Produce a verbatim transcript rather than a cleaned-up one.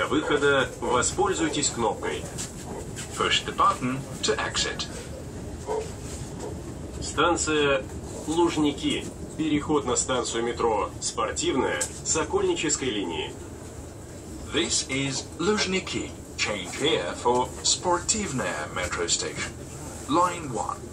Для выхода воспользуйтесь кнопкой. Push the button to exit. Станция Лужники. Переход на станцию метро Спортивная Сокольнической линии. This is Luzhniki. Change here for Sportivnaya metro station. Line one.